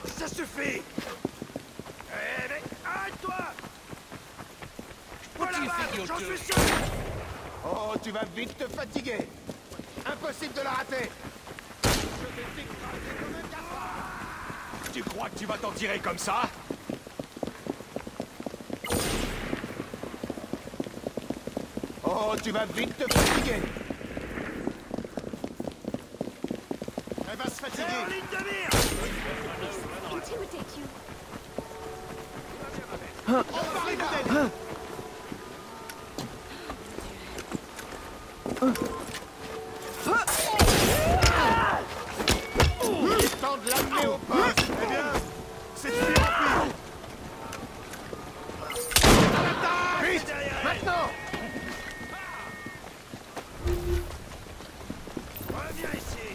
Ça suffit. Eh mais arrête-toi. Voilà, j'en suis sûr. Oh, tu vas vite te fatiguer. Impossible de la rater. Tu crois que tu vas t'en tirer comme ça? Oh, tu vas vite te fatiguer. Elle va se fatiguer. En ligne de mire. Intimidate you. On va rigoler. Il est temps de l'amener au poste. Eh bien, c'est de pire en pire. Vite, maintenant. Reviens ici.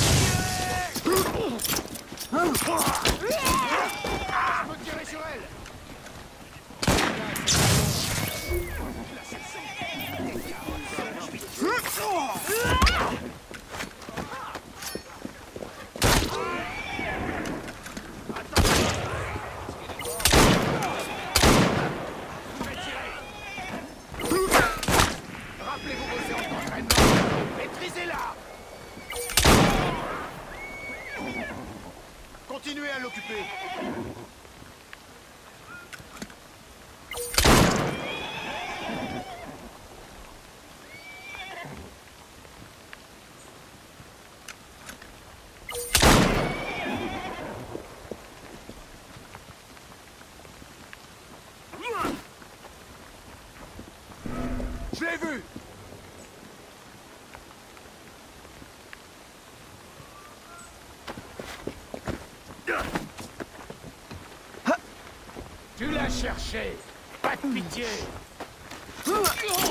Je peux tirer sur elle. Rappelez-vous vos séances d'entraînement. Maîtrisez-la. Continuez à l'occuper. Je l'ai vu. Tu l'as cherché. Pas de pitié.